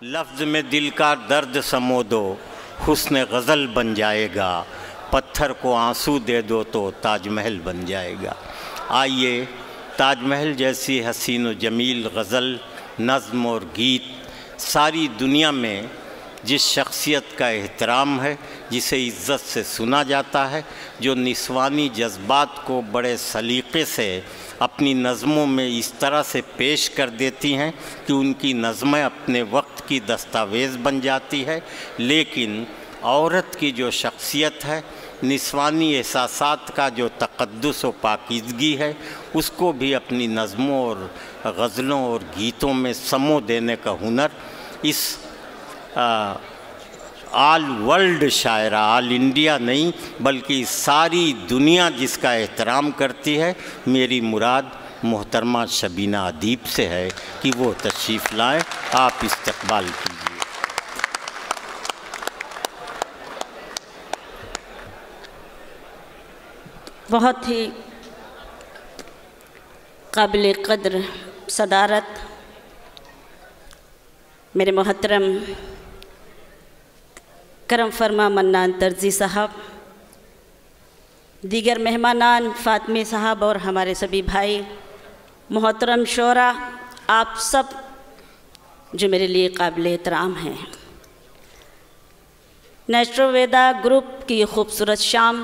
لفظ میں دل کا درد سمو دو، حسن غزل بن جائے گا، پتھر کو آنسو دے دو تو تاج محل بن جائے گا۔ آئیے تاج محل جیسی حسین و جمیل غزل، نظم اور گیت ساری دنیا میں جس شخصیت کا احترام ہے، جسے عزت سے سنا جاتا ہے، جو نسوانی جذبات کو بڑے سلیقے سے اپنی نظموں میں اس طرح سے پیش کر دیتی ہیں کہ ان کی نظمیں اپنے وقت کی دستاویز بن جاتی ہے، لیکن عورت کی جو شخصیت ہے، نسوانی احساسات کا جو تقدس و پاکیزگی ہے، اس کو بھی اپنی نظموں اور غزلوں اور گیتوں میں سمو دینے کا ہنر اس آل ورلڈ شاعرہ، آل انڈیا نہیں بلکہ ساری دنیا جس کا احترام کرتی ہے، میری مراد محترمہ شبینہ ادیب سے ہے کہ وہ تشریف لائیں، آپ استقبال کیجیے۔ بہت ہی قابل قدر صدارت میرے محترم کرم فرما منان درزی صاحب، دیگر مہمانان فاطمی صاحب اور ہمارے سبھی بھائی، محترم شعراء، آپ سب جو میرے لیے قابل احترام ہیں، نیشٹرو ویدا گروپ کی یہ خوبصورت شام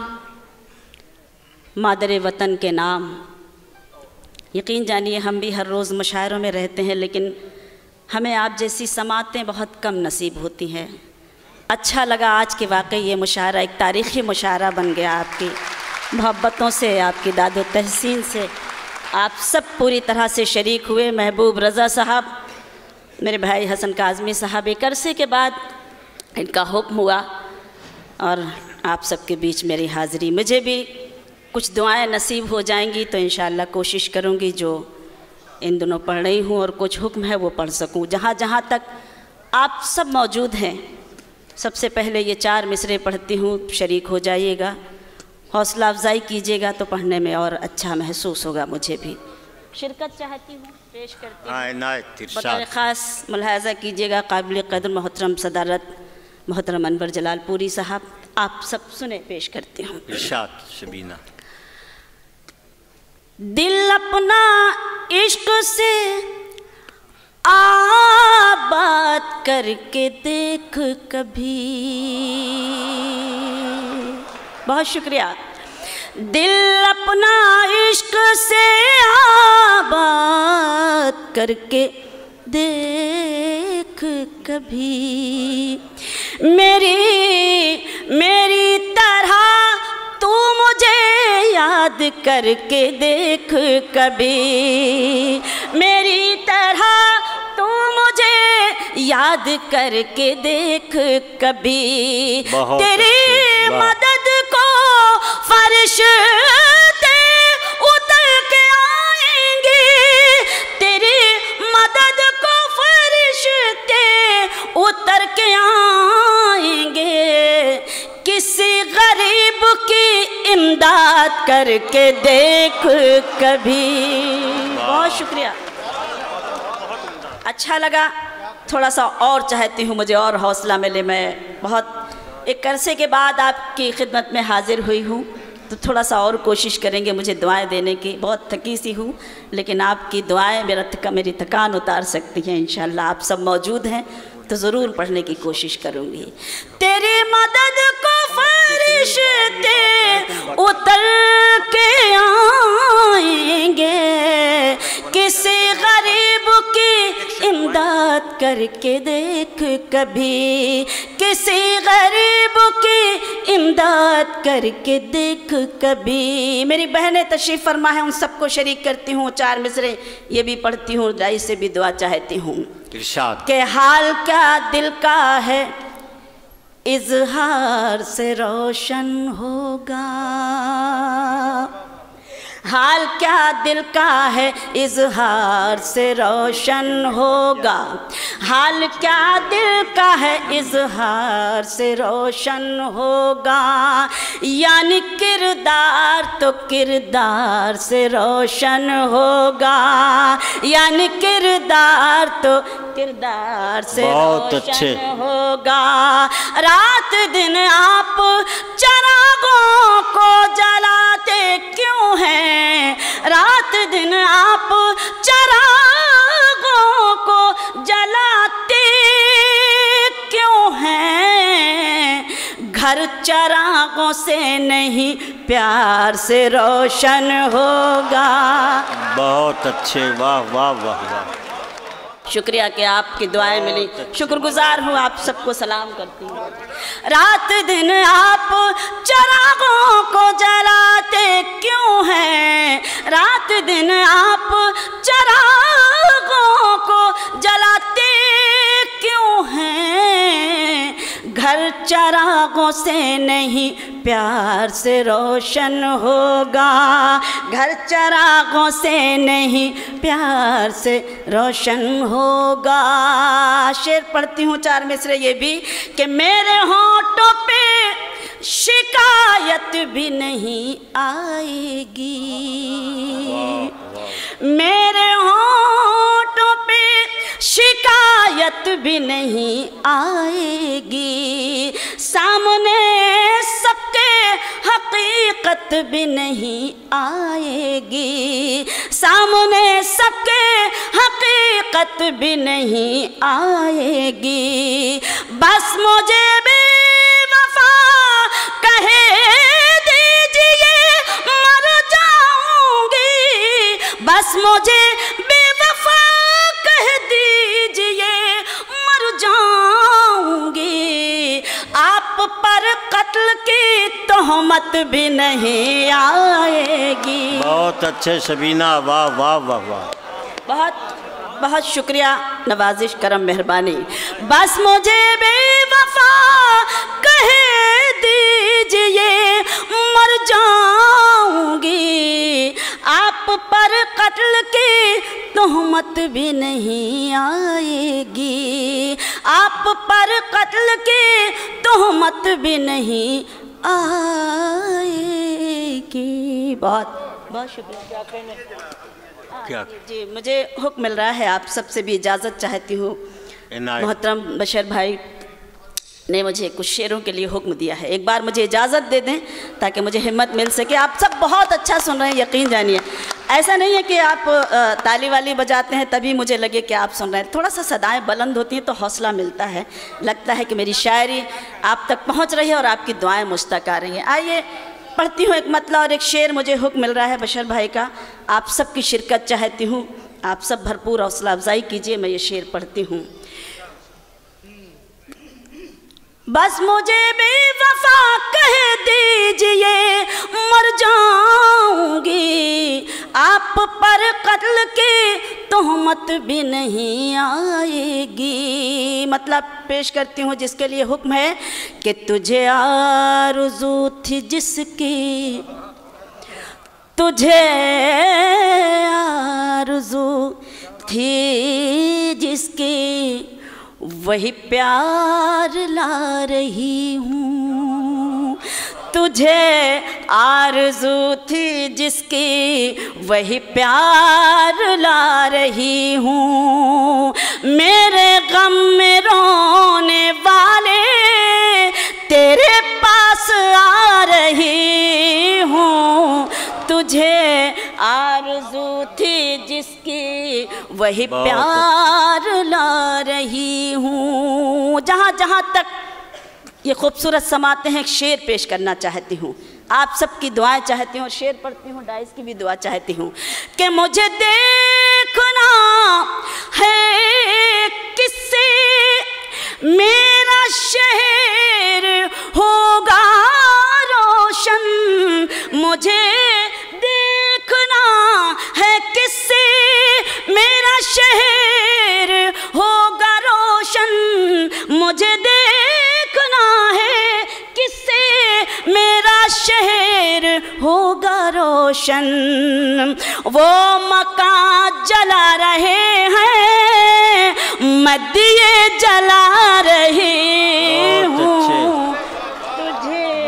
مادر وطن کے نام، یقین جانیے ہم بھی ہر روز مشاعروں میں رہتے ہیں لیکن ہمیں آپ جیسی سماعتیں بہت کم نصیب ہوتی ہیں۔ اچھا لگا آج کے واقعی یہ مشاعرہ ایک تاریخی مشاعرہ بن گیا، آپ کی محبتوں سے، آپ کی داد و تحسین سے آپ سب پوری طرح سے شریک ہوئے۔ محبوب رضا صاحب، میرے بھائی حسن کاظمی صاحب، ایک عرصے کے بعد ان کا حکم ہوا اور آپ سب کے بیچ میری حاضری، مجھے بھی کچھ دعائیں نصیب ہو جائیں گی تو انشاءاللہ کوشش کروں گی جو ان دنوں پڑھ رہی ہوں اور کچھ حکم ہے وہ پڑھ سکوں۔ جہاں جہاں تک آپ سب موجود ہیں، سب سے پہلے یہ 4 مصرے پڑھتی ہوں، شریک ہو جائیے گا، حوصلہ افزائی کیجیے گا تو پڑھنے میں اور اچھا محسوس ہوگا، مجھے بھی شرکت چاہتی ہوں، پیش کرتی ہوں۔ بطور خاص ملاحظہ کیجیے گا قابل قدر محترم صدارت محترم انور جلال پوری صاحب، آپ سب سنیں، پیش کرتی ہوں۔ ارشاد شبینہ۔ دل اپنا عشق سے آباد کر کے دیکھ کبھی، بہت شکریہ۔ دل اپنا عشق سے آباد کر کے دیکھ کبھی، میری طرح تو مجھے یاد کر کے دیکھ کبھی، میری طرح تو مجھے یاد کر کے دیکھ کبھی، تیری مدد کو فرشتے اتر کے آئیں گے، تیری مدد کو فرشتے اتر کے آئیں گے، کسی غریب کی امداد کر کے دیکھ کبھی۔ بہت شکریہ، اچھا لگا، تھوڑا سا اور چاہتی ہوں مجھے اور حوصلہ ملے، میں بہت ایک عرصے کے بعد آپ کی خدمت میں حاضر ہوئی ہوں تو تھوڑا سا اور کوشش کریں گے مجھے دعائیں دینے کی، بہت تھکی سی ہوں لیکن آپ کی دعائیں میری تھکان اتار سکتی ہیں انشاءاللہ۔ آپ سب موجود ہیں تو ضرور پڑھنے کی کوشش کروں گی۔ تیری مدد کو فرشتے اتر کے آئیں گے، کسی غریب کی امداد کر کے دیکھ کبھی، کسی غریب کی امداد کر کے دیکھ کبھی۔ میری بہنیں تشریف فرما ہے، ان سب کو شریک کرتی ہوں، 4 مصرے یہ بھی پڑھتی ہوں، رئیس سے بھی دعا چاہتی ہوں۔ کہ حال کیا دل کا ہے اظہار سے روشن ہوگا، حال کیا دل کا ہے اظہار سے روشن ہوگا، حال کیا دل کا ہے اظہار سے روشن ہوگا، یعنی کردار تو کردار سے روشن ہوگا، یعنی کردار تو کردار سے روشن ہوگا۔ رات دن آپ چراغوں کو جلاتے کیوں ہیں، رات دن آپ چراغوں کو جلاتے کیوں ہیں، گھر چراغوں سے نہیں پیار سے روشن ہوگا۔ بہت اچھے، واہ واہ واہ واہ، شکریہ کہ آپ کی دعائیں ملی، شکر گزار ہوں، آپ سب کو سلام کرتی ہوں۔ رات دن آپ چراغوں کو جلاتے کیوں ہیں، رات دن آپ چراغوں کو جلاتے کیوں ہیں، گھر چراغوں سے نہیں پیار سے روشن ہوگا، گھر چراغوں سے نہیں پیار سے روشن ہوگا۔ شعر پڑھتی ہوں 4 مصرے یہ بھی کہ میرے ہونٹوں پہ شکایت بھی نہیں آئے گی، میرے ہونٹوں پہ شکایت بھی نہیں آئے گی، سامنے سب کے حقیقت بھی نہیں آئے گی، سامنے سب کے حقیقت بھی نہیں آئے گی، بس مجھے بے وفا کہہ دیجئے مر جاؤں گی، بس مجھے بے وفا کہہ دیجئے مر جاؤں گی، آپ پر قتل کی تہمت بھی نہیں آئے گی۔ بہت اچھے شبینہ، واہ واہ واہ واہ، بہت بہت شکریہ، نوازش، کرم، مہربانی۔ بس مجھے بے وفا کہہ دیجئے مر جاؤں گی، آپ پر قتل کی تہمت بھی نہیں آئے گی، آپ پر قتل کی تہمت بھی نہیں آئے گی۔ بہت بہت شکریہ۔ کیا کہنے؟ جی مجھے حکم مل رہا ہے، آپ سب سے بھی اجازت چاہتی ہوں۔ محترم بشر بھائی نے مجھے کچھ شعروں کے لیے حکم دیا ہے، ایک بار مجھے اجازت دے دیں تاکہ مجھے ہمت مل سکے۔ آپ سب بہت اچھا سن رہے ہیں، یقین جانیے، ایسا نہیں ہے کہ آپ تالی والی بجاتے ہیں تبھی مجھے لگے کہ آپ سن رہے ہیں، تھوڑا سا صدائیں بلند ہوتی ہیں تو حوصلہ ملتا ہے، لگتا ہے کہ میری شاعری آپ تک پہنچ رہی ہے اور آپ کی دعائیں مجھ تک آ رہی ہیں۔ آئیے پڑھتی ہوں ایک مطلع اور ایک شعر، مجھے حکم مل رہا ہے بشر بھائی کا، آپ سب کی شرکت چاہتی ہوں، آپ سب بھرپور حوصلہ افزائی کیجئے۔ میں یہ شعر پڑھتی ہوں۔ بس مجھے بے وفا کہہ دیجئے مر جاؤں گی، آپ پر قتل کی تہمت بھی نہیں آئے گی۔ مطلب پیش کرتی ہوں جس کے لیے حکم ہے کہ تجھے آرزو تھی جس کی، تجھے آرزو تھی جس کی، وہی پیار لا رہی ہوں، تجھے آرزو تھی جس کی، وہی پیار لا رہی ہوں، میرے غم میں رونے والے تیرے پاس آ رہی ہوں، تجھے آرزو تھی جس کی، وہی پیار لا رہی ہوں۔ جہاں جہاں تک یہ خوبصورت سماعتیں ہیں، ایک شعر پیش کرنا چاہتی ہوں، آپ سب کی دعائیں چاہتی ہوں، اور شعر پڑھتی ہوں، ڈائز کی بھی دعا چاہتی ہوں کہ مجھے دیکھنا ہے کس سے میرا شہر ہوگا روشن، مجھے دیکھنا ہے کس سے میرا شہر ہوگا روشن، مجھے دیکھنا ہے کس سے میرا شہر ہوگا روشن، وہ مکان جلا رہے ہیں میں دیے جلا رہی ہوں تجھے۔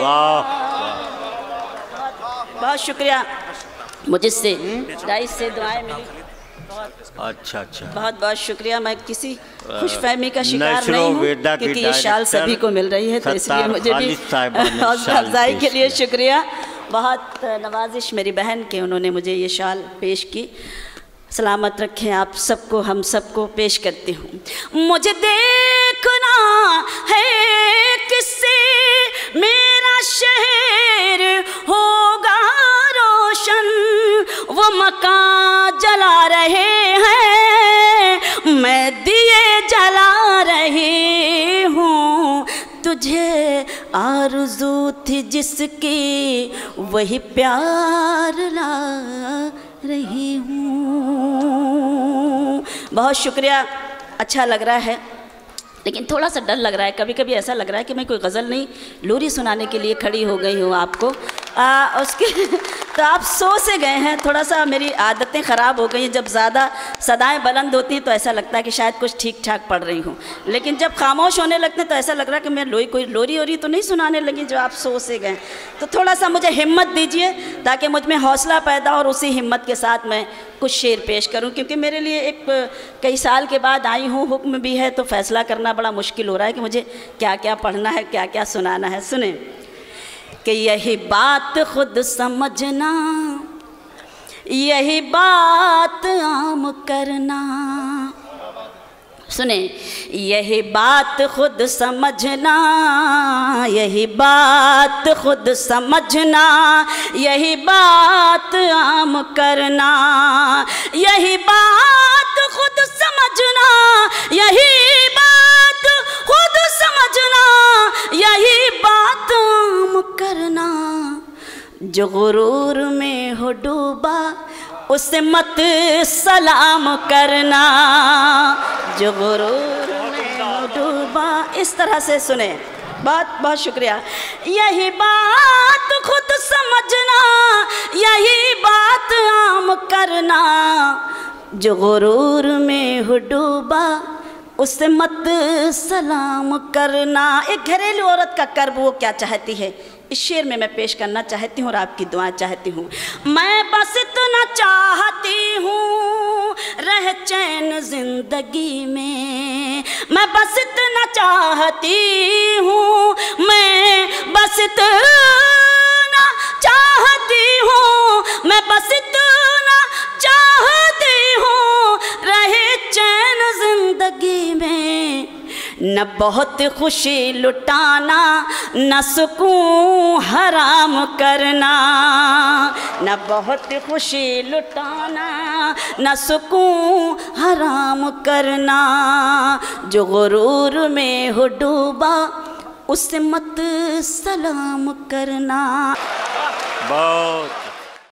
بہت شکریہ، مجھ سے ڈائس سے دعائیں ملی۔ اچھا اچھا، بہت بہت شکریہ۔ میں کسی خوش فہمی کا شکار نہیں ہوں کیونکہ یہ شال سبھی کو مل رہی ہے، تو اس لیے مجھے بھی حوصلہ افزائی کے لیے شکریہ۔ بہت نوازش میری بہن کے، انہوں نے مجھے یہ شال پیش کی۔ سلامت رکھیں آپ سب کو، ہم سب کو پیش کرتی ہوں۔ مجھے دیکھنا ہے کس سے میرا شہر ہوگا روشن، وہ مکان جلا رہے ہیں میں دیے جلا رہی ہوں تجھے، آرزو تھی جس کی وہی پیار لا رہی ہوں۔ بہت شکریہ، اچھا لگ رہا ہے لیکن تھوڑا سا ڈر لگ رہا ہے، کبھی کبھی ایسا لگ رہا ہے کہ میں کوئی غزل نہیں لوری سنانے کے لیے کھڑی ہو گئی ہوں آپ کو۔ اس کے تو آپ سو سے گئے ہیں، تھوڑا سا میری عادتیں خراب ہو گئی ہیں، جب زیادہ صدائیں بلند ہوتی ہیں تو ایسا لگتا ہے کہ شاید کچھ ٹھیک ٹھاک پڑھ رہی ہوں، لیکن جب خاموش ہونے لگتے ہیں تو ایسا لگ رہا ہے کہ میں کوئی لوری تو نہیں سنانے لگی جو آپ سو سے گئے۔ تو تھوڑا سا مجھے ہمت دیجئے تاکہ مجھ میں حوصلہ پیدا اور اسی ہمت کے ساتھ میں کچھ شعر پیش کروں، کیونکہ میرے لیے ایک کئی سال کے بعد آئی ہوں، حکم بھی ہے تو فیصلہ کرنا بڑا مشکل ہو رہا ہے کہ مجھے کیا کیا پڑھنا ہے، کیا کیا سنانا ہے۔ سنیں کہ یہی بات خود سمجھنا، یہی بات عام کرنا، سنیں یہی بات خود سمجھنا، یہی بات خود سمجھنا، یہی بات عام کرنا، یہی بات خود سمجھنا، یہی بات خود سمجھنا، یہی بات عام کرنا، جو غرور میں ہو ڈوبا اسے مت سلام کرنا، جو غرور میں ہو ڈوبا۔ اس طرح سے سنیں، بہت بہت شکریہ۔ یہی بات خود سمجھنا، یہی بات عام کرنا، جو غرور میں ہو ڈوبا اسے مت سلام کرنا۔ ایک گھریلو عورت کا کرب وہ کیا چاہتی ہے، اس شعر میں پیش کرنا چاہتی ہوں اور آپ کی دعائیں چاہتی ہوں۔ میں بس اتنا چاہتی ہوں رہ چین زندگی میں، میں بس اتنا چاہتی ہوں، میں بس اتنا چاہتی ہوں، میں بس اتنا چاہتی ہوں رہ چین زندگی میں، نہ بہت خوشی لٹانا، نہ سکون حرام کرنا، نہ بہت خوشی لٹانا، نہ سکون حرام کرنا، جو غرور میں ہو ڈوبا اسے مت سلام کرنا۔ بہت